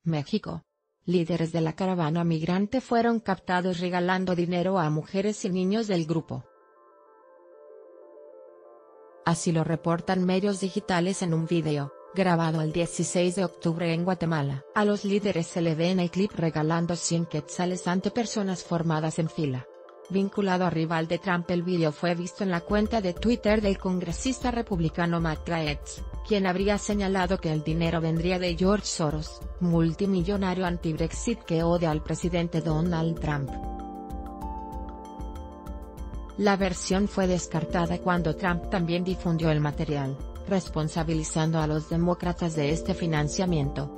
México. Líderes de la caravana migrante fueron captados regalando dinero a mujeres y niños del grupo. Así lo reportan medios digitales en un video, grabado el 16 de octubre en Guatemala. A los líderes se le ve en el clip regalando 100 quetzales ante personas formadas en fila. Vinculado a rival de Trump, el video fue visto en la cuenta de Twitter del congresista republicano Matt Gaetz, quien habría señalado que el dinero vendría de George Soros, multimillonario anti-Brexit que odia al presidente Donald Trump. La versión fue descartada cuando Trump también difundió el material, responsabilizando a los demócratas de este financiamiento.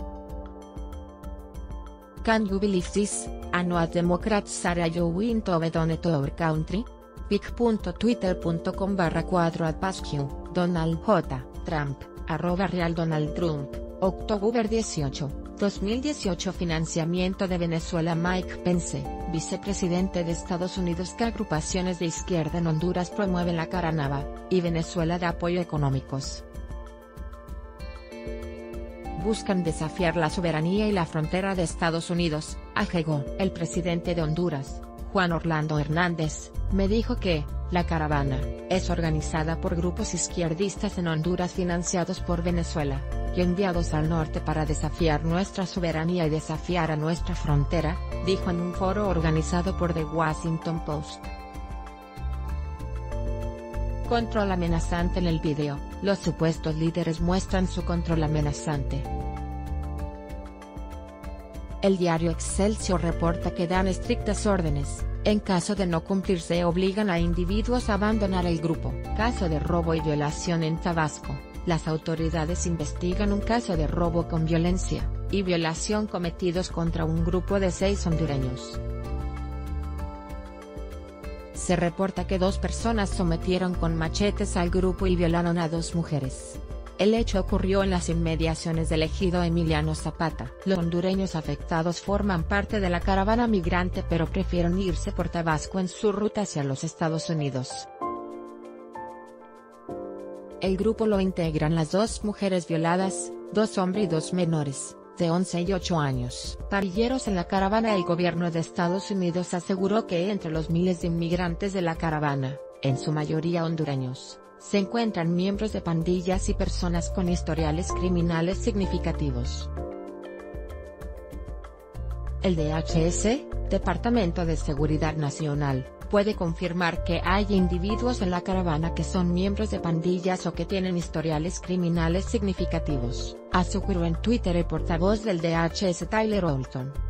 Can you believe this? A not Democrats are allowing to donate to our country? pic.twitter.com/4@pascu, Donald J. Trump, @RealDonaldTrump, Octubre 18, 2018. Financiamiento de Venezuela. Mike Pence, vicepresidente de Estados Unidos. ¿Qué agrupaciones de izquierda en Honduras promueven la caravana y Venezuela de apoyo económicos? Buscan desafiar la soberanía y la frontera de Estados Unidos, agregó. El presidente de Honduras, Juan Orlando Hernández, me dijo que la caravana es organizada por grupos izquierdistas en Honduras financiados por Venezuela, y enviados al norte para desafiar nuestra soberanía y desafiar a nuestra frontera, dijo en un foro organizado por The Washington Post. Control amenazante. En el video, los supuestos líderes muestran su control amenazante. El diario Excelsior reporta que dan estrictas órdenes, en caso de no cumplirse obligan a individuos a abandonar el grupo. Caso de robo y violación en Tabasco. Las autoridades investigan un caso de robo con violencia y violación cometidos contra un grupo de 6 hondureños. Se reporta que 2 personas sometieron con machetes al grupo y violaron a 2 mujeres. El hecho ocurrió en las inmediaciones del ejido Emiliano Zapata. Los hondureños afectados forman parte de la caravana migrante pero prefieren irse por Tabasco en su ruta hacia los Estados Unidos. El grupo lo integran las 2 mujeres violadas, 2 hombres y 2 menores, de 11 y 8 años. Parrilleros en la caravana. El gobierno de Estados Unidos aseguró que entre los miles de inmigrantes de la caravana, en su mayoría hondureños, se encuentran miembros de pandillas y personas con historiales criminales significativos. El DHS, Departamento de Seguridad Nacional, puede confirmar que hay individuos en la caravana que son miembros de pandillas o que tienen historiales criminales significativos, aseguró en Twitter el portavoz del DHS Tyler Olton.